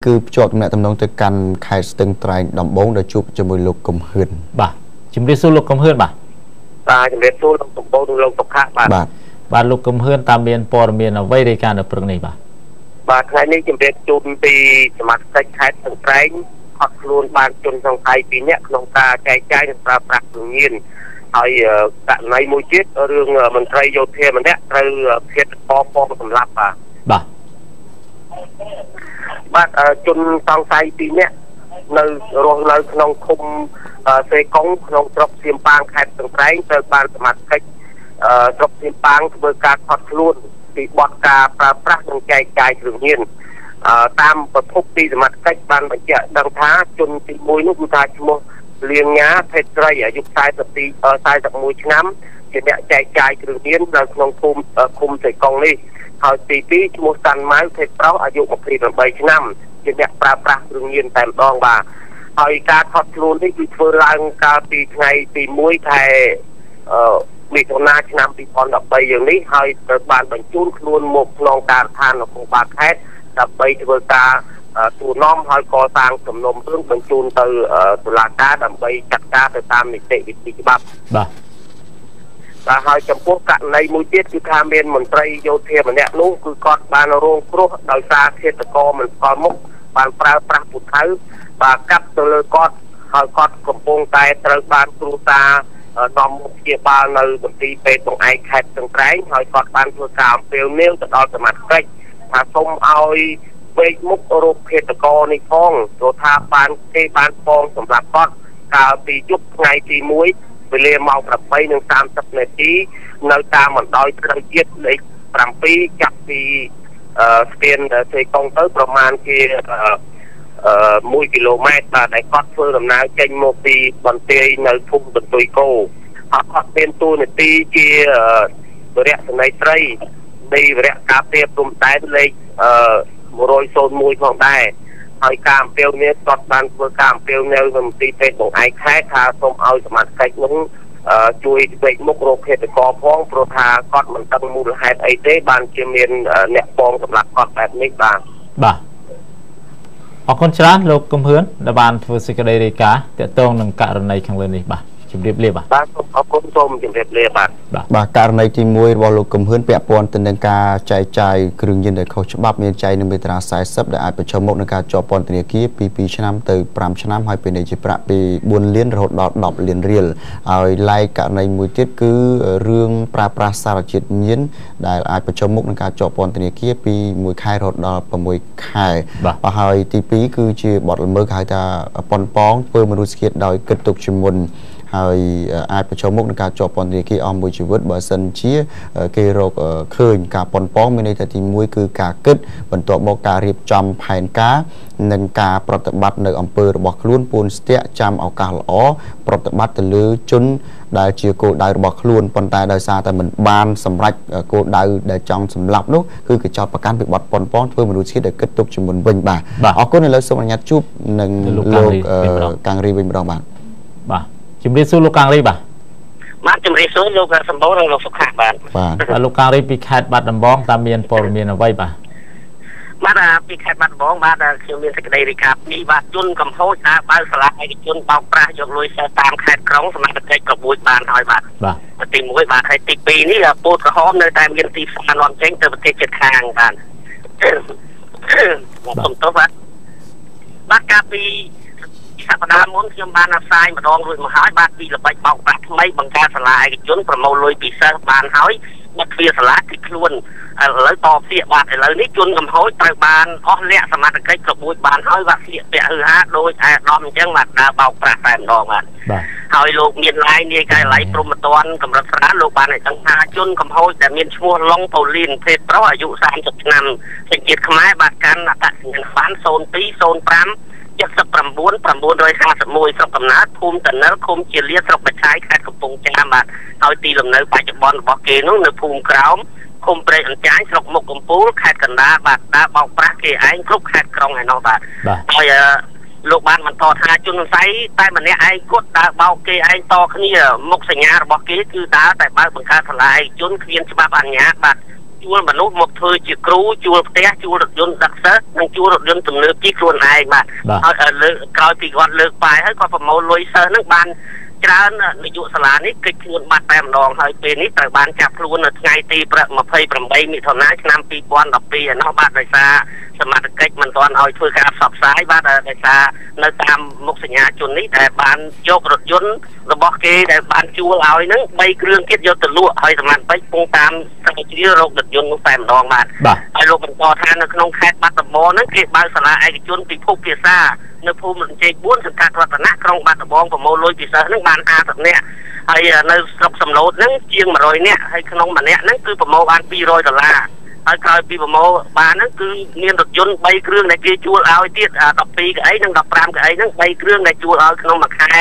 គឺភ្ជាប់ទំនាក់ទំនងទៅកាន់ខេត្តស្ទឹងត្រែងដំបងដែលជួបជាមួយលោកកំហឿនបាទជំរាបសួរលោកកំហឿនបាទជំរាបសួរលោកដំបងនិងលោកសុខៈបាទលោកកំហឿនតាមមានព័ត៌មានអ្វីរាយការណ៍នៅព្រឹកនេះបាទថ្ងៃនេះជំរាបជូនពីសមាជិកខេត្តស្ទឹងត្រែងអត់ខ្លួនបានជនសង្ស័យ2នាក់ក្នុងការចែកចាយនិងប្រើប្រាស់គ្រឿងញៀនហើយករណីមួយទៀតរឿងមន្ត្រីយោធាម្នាក់ត្រូវភេទកពងសម្លាប់បាទជនសង្ស័យ2នាក់នៅរស់នៅក្នុងឃុំសេកុងក្នុងស្រុកសៀមប៉ាងខេត្តស្ទឹងត្រែងត្រូវបានសមាជិកស្រុកសៀមប៉ាងធ្វើការខត់ខ្លួនពីបទការប្រើប្រាស់និងចែកចាយគ្រឿងញៀនតាមប្រភពពីសមាជិកបានបញ្ជាក់ដឹងថាជនទី1នោះគឺថាឈ្មោះលៀងញ៉ាភេទស្រីអាយុ41ឆ្នាំជាអ្នកចែកចាយគ្រឿងញៀននៅក្នុងឃុំសេកុងនេះហើយទី2ឈ្មោះសាន់ម៉ៅភេទប្រុសអាយុ28ឆ្នាំជាអ្នកប្រើប្រាស់គ្រឿងញៀនតែម្ដងបាទហើយការខត់ខ្លួននេះគឺធ្វើឡើងកាលពីថ្ងៃទី1ខែមិថុនាឆ្នាំ2013យ៉ាងនេះហើយត្រូវបានបញ្ជូនខ្លួនមកក្នុងការដ្ឋាននគរបាលខេត្តដើម្បីធ្វើការទូនាំហើយកសាងសំណុំរឿងបញ្ជូនទៅតុលាការដើម្បីចាត់ការទៅតាមនីតិវិធីច្បាប់បាទហើយចំពោះករណីមួយទៀតគឺថាមានមន្ត្រីយោធាម្នាក់នោះគឺគាត់បានរងគ្រោះដោយសារឃាតករមិនស្គាល់មុខបានប្រើប្រាស់ពូថៅបាទកាប់ទៅលើគាត់ហើយគាត់កំពុងតែត្រូវបានគ្រូសានាំមកព្យាបាលនៅមន្ទីរពេទ្យបង្អែកខេត្តស្ទឹងត្រែងហើយគាត់បានធ្វើការអំពាវនាវទៅដល់សមាជិកថាសូមឲ្យវេកមុខរោគឃាតករនេះផងព្រោះថាគេបានฟ้องសម្រាប់គាត់កាលពីយប់ថ្ងៃទី1វេលាម៉ោង8:30នាទីនៅតាមបណ្ដោយផ្លូវជាតិលេខ7ចាប់ពីស្ពានសេកុងទៅប្រមាណជា1 គីឡូម៉ែត្របាទដែលគាត់ធ្វើដំណើរចេញមកពីបន្ទាយនៅភូមិបន្ទុយគោហើយគាត់មានតួនាទីជាវរៈសេនីយ៍ត្រីនៃវរៈការពារព្រំដែនលេខ101ផងដែរហើយការអំពាវនាវគាត់បានធ្វើការអំពាវនាវនៅមន្ទីរពេទ្យបង្អែកខេត្តថាសូមឲ្យសមាជិកនោះជួយវេកមុខរោគឃាតករផងព្រោះថាគាត់មិនដឹងមូលហេតុអីទេបានជាមានអ្នកបងសម្រាប់គាត់បែបនេះបាទអរគុណច្រើនលោកកំហឿនដែលបានធ្វើសេចក្តីរាយការណ៍ទាក់ទងនឹងករណីខាងលើនេះបាទជំរាបលាបាទសូមអរគុណសូមជំរាបលាបាទករណីទី1របស់លោកកំហឿនពាក់ព័ន្ធទៅនឹងការចែកចាយគ្រឿងញៀនដែលខុសច្បាប់មានចែងនៅមាត្រា40ដែលអាចប្រឈមមុខនឹងការជាប់ពន្ធនាគារពី2ឆ្នាំទៅ5ឆ្នាំហើយពេលនេះជាប្រាក់ពី4លានរហូតដល់10លានរៀលហើយឡែកករណីមួយទៀតគឺរឿងប្រើប្រាស់សារជាតិញៀនដែលអាចប្រឈមមុខនឹងការជាប់ពន្ធនាគារពី1ខែរហូតដល់6ខែបាទហើយទី2គឺជាបទល្មើសហៅថាប៉ុនប៉ងធ្វើមនុស្សឃាតដោយគិតទុកជាមុនហើយអាចប្រឈមមុខនឹងការជាប់ពន្ធនាគារអស់មួយជីវិតបើសិនជាគេរកឃើញការប៉ុនប៉ងមានន័យថាទី1គឺការគិតបន្ទាប់មកការរៀបចំផែនការនិងការប្រតិបត្តិនៅអំពើរបស់ខ្លួនពូនស្ទាក់ចាំឱកាសល្អប្រតិបត្តិទៅលើជនដែលជាគោលដៅរបស់ខ្លួនប៉ុន្តែដោយសារតែមិនបានសម្រេចគោលដៅដែលចង់សម្លាប់នោះគឺគេចោទប្រកាន់ពីបទប៉ុនប៉ងធ្វើមនុស្សជាតិដែលគិតទុកជាមុនវិញបាទអរគុណឥឡូវសូមអនុញ្ញាតជួបនឹងលោកកាំងរីវិញម្ដងបាទជំរាបសួរលោកកាំងរីបាទជំរាបសួរលោកសម្បូរនិងលោកសុខៈបាទលោកកាំងរីពីខេត្តបាត់ដំបងតើមានព័ត៌មានអ្វីបាទពីខេត្តបាត់ដំបងបាទខ្ញុំមានសេចក្តីរាយការណ៍ពីបាទជនកំហុសថាបើសាលាឯកជនបោកប្រាស់យកលុយសិស្សតាមខេត្តក្រុងសមត្ថកិច្ចក្បួនបានហើយបាទទី1បាទហើយទី2នេះពូតក្រហមនៅតែមានទីផ្សារនាំចេញទៅប្រទេសជិតខាងបាទខ្ញុំទៅបាទកាលពីសប្តាហ៍មុនខ្ញុំបានផ្សាយម្ដងរួចមកហើយបាទពីល្បិចបោកប្រាស់ថ្មីបង្កើតសាលាឯកជនប្រមូលលុយពីសិស្សបានហើយបិទទ្វារសាលាគឺខ្លួនឥឡូវតបស្ទាក់បាទឥឡូវនេះជនកំហុសត្រូវបានអស់លក្ខសមត្ថកិច្ចក្បួនបានហើយបាទស្លៀកពាក់ហឺហាដោយអាដាមអញ្ចឹងបាទដើរបោកប្រាស់តែម្ដងបាទហើយលោកមានឡាយនាយកែឡៃព្រំមតនកម្រិតស្រាលលោកបានឲ្យដឹងថាជនកំហុសដែលមានឈ្មោះឡុងប៉ូលីនភេទប្រុសអាយុ30ឆ្នាំសញ្ជាតិខ្មែរបាទកាន់អត្តសញ្ញាណប័ណ្ណ0205 79 951ស្រុកកំណើតភូមិតនិលឃុំជាលាស្រុកបច្ច័យខេត្តកំពង់ចាមបាទហើយទីលំនៅបច្ចុប្បន្នរបស់គេនោះនៅភូមិក្រោមឃុំព្រែកអញ្ចាញស្រុកមុខកំពូលខេត្តកណ្ដាលបាទដើរបោកប្រាស់គេឯងគ្រប់ខេត្តក្រុងឯនោះបាទហើយលោកបានបន្តថាជនសង្ស័យតែម្នាក់ឯងគាត់ដើរបោកគេឯងតគ្នាមុខសញ្ញារបស់គេគឺដើរតែបើកបង្កើតសាលាឯកជនគ្មានច្បាប់អនុញ្ញាតបាទជួលមនុស្សមកធ្វើជាគ្រូជួលផ្ទះជួលរថយន្តដឹកសិស្សនិងជួលរថយន្តទំនើបជិះខ្លួនឯងបាទហើយលើក្រោយពីគាត់លើកបាយហើយគាត់ប្រមូលលុយសិស្សហ្នឹងបានច្រើននាយកសាលានេះគេជខ្លួនបាត់តែម្ដងហើយពេលនេះត្រូវបានចាប់ខ្លួននៅថ្ងៃទី28មិថុនាឆ្នាំ2012ឯនោះបាទដោយសារសមត្ថកិច្ចមិនទាន់ឲ្យធ្វើការផ្សព្វផ្សាយបាទដោយសារនៅតាមមុខសញ្ញាជននេះដែលបានយករថយន្តរបស់គេដែលបានជួលឲ្យហ្នឹង3គ្រឿងទៀតយកទៅលក់ហើយសមត្ថកិច្ចពងតាមស្រាវជ្រាវរោគរថយន្តនោះតែម្ដងបាទហើយលោកបន្តថានៅក្នុងខេត្តបាត់ដំបងហ្នឹងគេបើកសាលាឯកជនពិភពភាសានៅភូមិរំជែក4សង្កាត់រតនៈក្រុងបាត់ដំបងប្រមូលលុយពិសេសហ្នឹងបាន50នាក់ហើយនៅស្រុកសំឡូតហ្នឹងជាង100នាក់ហើយក្នុងម្នាក់ហ្នឹងគឺប្រមូលបាន$200ហើយក្រោយពីប្រមូលបានហ្នឹងគឺមានរថយន្ត3គ្រឿងដែលគេជួលឲ្យទៀត12កៅអីនិង15កៅអីហ្នឹង3គ្រឿងដែលជួលឲ្យក្នុងមួយខែ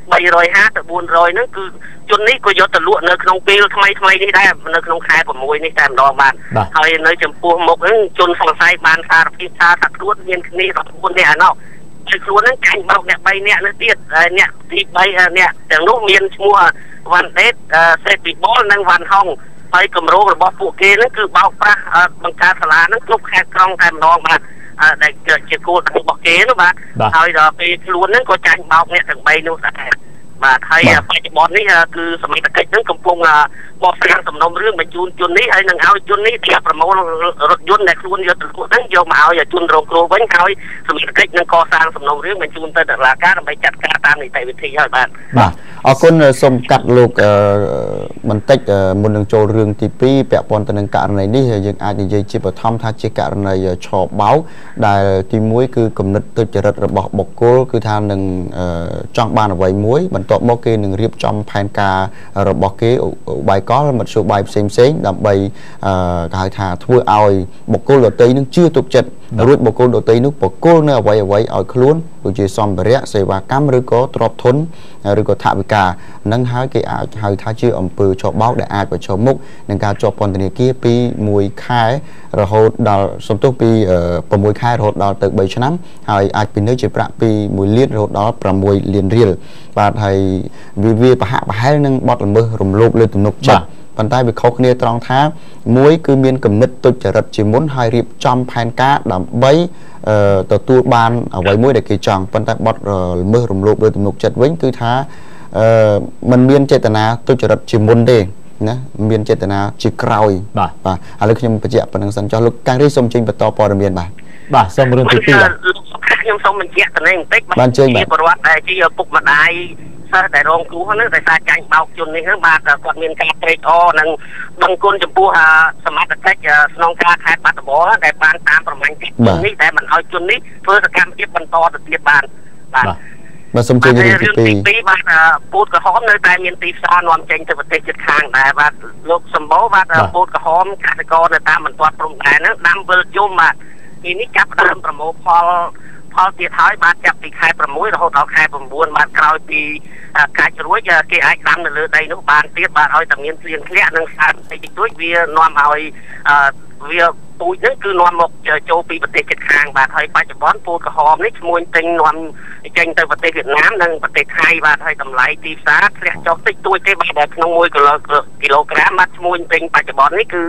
350ទៅ400ហ្នឹងគឺជននេះក៏យកទៅលក់នៅក្នុងពេលថ្មីនេះដែរនៅក្នុងខែ6នេះតែម្ដងបាទហើយនៅចំពោះមុខហ្នឹងជនសង្ស័យបានសារភាពថាខ្លួនមានគ្នា14នាក់ឯណោះហើយខ្លួនហ្នឹងចាញ់បោកអ្នក3នាក់នេះទៀតអ្នកទី3អ្នកទាំងនោះមានឈ្មោះវ៉ាន់ដេតសេតពីបលនិងវ៉ាន់ហុងហើយគម្រោងរបស់ពួកគេហ្នឹងគឺបោកប្រាស់បង្កើតសាលាហ្នឹងគ្រប់ខេត្តក្រុងតែម្ដងបាទដែលជាគោលដៅរបស់គេនោះបាទហើយដល់ពេលខ្លួនហ្នឹងក៏ចាញ់បោកអ្នកទាំង3នោះដែរបាទហើយបច្ចុប្បន្ននេះគឺសមត្ថកិច្ចហ្នឹងកំពុងបកស្រាយសំណុំរឿងបញ្ជូនជននេះហើយនឹងឲ្យជននេះជាប្រមូលរថយន្តដែលខ្លួនយកទៅលក់ហ្នឹងយកមកឲ្យជនរងគ្រោះវិញហើយសមត្ថកិច្ចនឹងកសាងសំណុំរឿងបញ្ជូនទៅតុលាការដើម្បីចាត់ការតាមនីតិវិធីហើយបាទអរគុណសូមកាត់លោកបន្តិចមុននឹងចូលរឿងទី2ពាក់ព័ន្ធទៅនឹងករណីនេះយើងអាចនិយាយជាបឋមថាជាករណីឆបោកដែលទី1គឺគំនិតទុច្ចរិតរបស់បុគ្គលគឺថានឹងចង់បានអ្វីមួយបន្ទាប់មកគេនឹងរៀបចំផែនការរបស់គេឧបាយកលមធ្យោបាយផ្សេងដើម្បីគេហៅថាធ្វើឲ្យបុគ្គលដទៃនឹងជឿទុកចិត្តរួចបុគ្គលដទៃនោះបកគលនៅអ្វីឲ្យខ្លួនដូចជាសម្ភារៈសេវាកម្មឬក៏ទ្រព្យធនឬក៏ថវិកានឹងហើយគេអាចហៅថាជាអំពើឆបោកដែលអាចប្រឈមមុខនឹងការជាប់ពន្ធនាគារពី1ខែរហូតដល់សំទោសពី6ខែរហូតដល់ទៅ3ឆ្នាំហើយអាចពិន័យជាប្រាក់ពី1លានរហូតដល់6លានរៀលបាទហើយវាប្រហាក់ប្រហែលនឹងបទល្មើសរំលោភលើទំនុកចិត្តប៉ុន្តែវាខុសគ្នាត្រង់ថាមួយគឺមានគំនិតទុច្ចរិតជាមុនហើយរៀបចំផែនការដើម្បីទទួលបានអ្វីមួយដែលគេចង់ប៉ុន្តែបទល្មើសរំលោភលើទំនុកចិត្តវិញគឺថាมันមានចេតនាទុច្ចរិតជាមុនទេណាមានចេតនាជាក្រោយបាទឥឡូវខ្ញុំបញ្ជាក់ប៉ុណ្្នឹងសិនចុះលោកកាំងរីសូមចេញបន្តព័ត៌មានបាទសូមរឿងទី2 ខ្ញុំសូមបញ្ជាក់ទៅនេះបន្តិចបាទជាប្រវត្តិដែលជាឪពុកម្ដាយសិស្សដែលរងគ្រោះហ្នឹងដោយសារចាញ់បោកជននេះហ្នឹងបាទគាត់មានការត្រេកអរនិងដឹងគុណចំពោះសមត្ថកិច្ចស្នងការខេត្តបាត់ដំបងដែលបានតាមប្រមាញ់ជននេះដែលមិនឲ្យជននេះធ្វើសកម្មភាពបន្តទៅទៀតបានបាទសូមជួយរឿងទី2បាទពូតក្រហមនៅតែមានទីផ្សារនាំចេញទៅប្រទេសជិតខាងដែរបាទលោកសម្បូរបាទពូតក្រហមកសិករនៅតាមបន្ទាត់ព្រំដែនហ្នឹងដាំវិលយំបាទទីនេះចាប់ដើមប្រមូលផលទៀតហើយបាទចាប់ពីខែ6រហូតដល់ខែ9បាទក្រោយពីកាច់រួចគេអាចដាំនៅលើដីនោះបានទៀតបាទឲ្យតែមានភ្លៀងធ្លាក់និងសាបតិចតួចវានាំឲ្យវាពូជហ្នឹងគឺនាំមកចូលពីប្រទេសជិតខាងបាទហើយបច្ចុប្បន្នពូជក្រហមនេះឈ្មោះទិញនាំចេញទៅប្រទេសវៀតណាមនិងប្រទេសថៃបាទហើយតម្លៃទីផ្សារធ្លាក់ចុះតិចតួចទេបាទដែលក្នុង1គីឡូក្រាមបាទឈ្មោះទិញបច្ចុប្បន្ននេះគឺ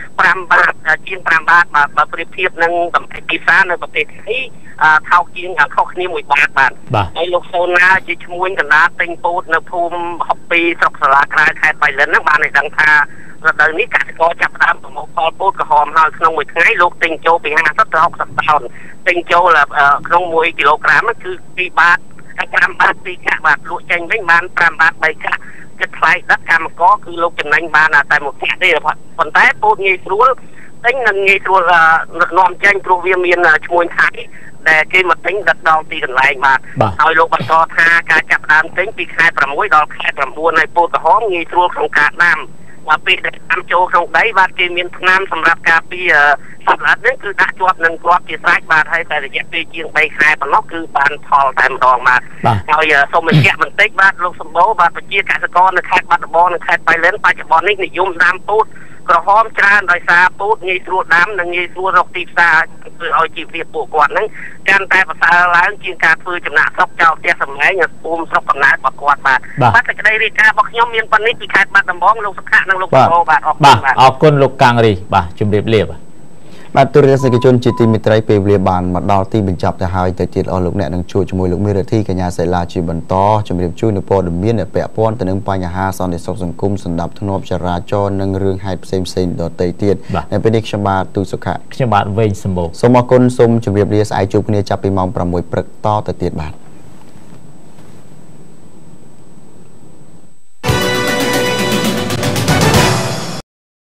5បាតជាង5បាតបាទបើប្រៀបធៀបនឹងតម្លៃទីផ្សារនៅប្រទេសថៃថោកជាងខុសគ្នា1បាតបាទហើយលោកសូណាជាឈ្មោះកណ្ដាលទិញពោតនៅភូមិ62ស្រុកសាលាក្រៅខេត្តបៃលិនហ្នឹងបានឲ្យដឹងថារដូវនេះកសិករចាប់ផ្ដើមប្រមូលផលពោតក្រហមហើយក្នុងមួយថ្ងៃលោកទិញចូលពី50ទៅ60តោនទិញចូលក្នុង1គីឡូក្រាមគឺ2បាត5បាត2កាក់បាទលក់ចេញវិញបាន5បាត3កាក់គិតថ្លៃដឹកកម្មករគឺលោកចំណេញបានតែ1កាក់ទេប៉ុន្តែពោតងាយស្រួលទិញនិងងាយស្រួលនាំចេញព្រោះវាមានឈ្មោះថៃដែលគេមកទិញដឹកដល់ទីកន្លែងបាទហើយលោកបន្តថាការចាប់ដើមទិញពីខែ6ដល់ខែ9ហើយពោតក្រហមងាយស្រួលក្នុងការដាំមកពេលដែលដាំចូលក្នុងដីបាទគេមានថ្នាំសម្រាប់ការពារសត្វល្អិតនេះគឺដាក់ជាប់នឹងគ្រាប់ជាស្រេចបាទហើយតែរយៈពេលជាង3ខែប៉ុណ្ណោះគឺបានផលតែម្ដងបាទហើយសូមបញ្ជាក់បន្តិចបាទលោកសម្បូរបាទប្រជាកសិករនៅខេត្តបាត់ដំបងនិងខេត្តបៃលិនបច្ចុប្បន្ននេះនិយមដាំពោតក្រហមច្រើនដោយសារពូតងាយស្រួលដាំនិងងាយស្រួលរកទីផ្សារធ្វើឲ្យជីវភាពពួកគាត់ហ្នឹងកាន់តែប្រសើរឡើងជាងការធ្វើចំណាក់ស្រុកចោលផ្ទះសម្បែងភូមិស្រុកកំណើតរបស់គាត់បាទសេចក្តីរាយការណ៍របស់ខ្ញុំមានប៉ុណ្នេះពីខេត្តបាត់ដំបងលោកសុខៈនិងលោកពូបាទអរគុណលោកកាំងរីបាទជម្រាបលាបាទទូរទស្សនិកជនជាទីមេត្រីពេលវេលាបានមកដល់ទីបញ្ចប់ទៅហើយទៅទៀតអស់លោកអ្នកនឹងជួបជាមួយលោកមេរិទ្ធីកញ្ញាសៃឡាជាបន្តជម្រាបជូននៅព័ត៌មានពាក់ព័ន្ធទៅនឹងបញ្ហាសន្តិសុខសង្គមសម្ដាប់ធ្នាប់ចរាចរណ៍និងរឿងហេតុផ្សេងដទៃទៀតនៅពេលនេះខ្ញុំបាទទូសុខៈខ្ញុំបាទវែងសម្បូរសូមអរគុណសូមជម្រាបលាស្អែកជួបគ្នាចាប់ពីម៉ោង 6 ព្រឹកតទៅទៀតបាទ